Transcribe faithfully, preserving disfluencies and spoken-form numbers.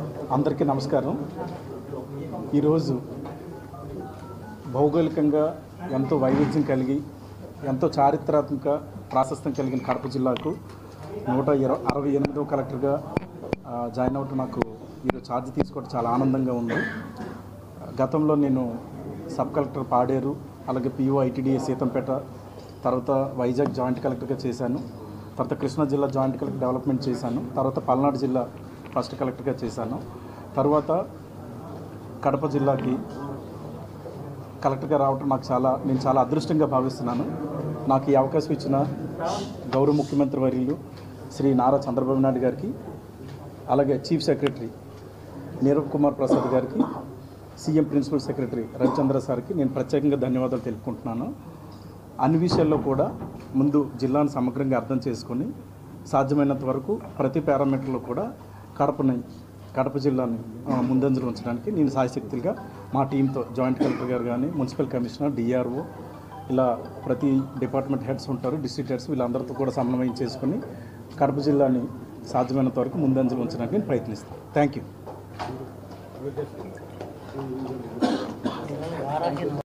అందరికీ నమస్కారం. ఈరోజు భౌగోళికంగా ఎంతో వైవిధ్యం కలిగి ఎంతో చారిత్రాత్మక ప్రాశస్త్యం కలిగిన కడప జిల్లాకు నూట ఇరవై అరవై ఎనిమిదవ కలెక్టర్గా జాయిన్ అవటం నాకు ఈరోజు ఛార్జ్ తీసుకోవడం చాలా ఆనందంగా ఉంది. గతంలో నేను సబ్ కలెక్టర్ పాడేరు, అలాగే పిఓ ఐటీడీఏ సీతంపేట, తర్వాత వైజాగ్ జాయింట్ కలెక్టర్గా చేశాను. తర్వాత కృష్ణా జిల్లా జాయింట్ కలెక్టర్ డెవలప్మెంట్ చేశాను. తర్వాత పల్నాడు జిల్లా ఫస్ట్ కలెక్టర్గా చేశాను. తర్వాత కడప జిల్లాకి కలెక్టర్గా రావటం నాకు చాలా నేను చాలా అదృష్టంగా భావిస్తున్నాను. నాకు ఈ అవకాశం ఇచ్చిన గౌరవ ముఖ్యమంత్రి వర్యులు శ్రీ నారా చంద్రబాబు నాయుడు గారికి, అలాగే చీఫ్ సెక్రటరీ నీరవ్ కుమార్ ప్రసాద్ గారికి, సీఎం ప్రిన్సిపల్ సెక్రటరీ రవిచంద్ర సార్కి నేను ప్రత్యేకంగా ధన్యవాదాలు తెలుపుకుంటున్నాను. అన్ని విషయాల్లో కూడా ముందు జిల్లాను సమగ్రంగా అర్థం చేసుకొని సాధ్యమైనంత వరకు ప్రతి పారామీటర్లో కూడా కడపని కడప జిల్లాని ముందంజలు ఉంచడానికి నేను సాయశక్తులుగా మా టీంతో జాయింట్ కలెక్టర్ గారు కానీ, మున్సిపల్ కమిషనర్, డిఆర్ఓ, ఇలా ప్రతి డిపార్ట్మెంట్ హెడ్స్ ఉంటారు, డిస్ట్రిక్ట్ హెడ్స్, వీళ్ళందరితో కూడా సమన్వయం చేసుకుని కడప జిల్లాని సాధ్యమైనంత వరకు ముందంజలు ఉంచడానికి నేను ప్రయత్నిస్తాను. Thank you.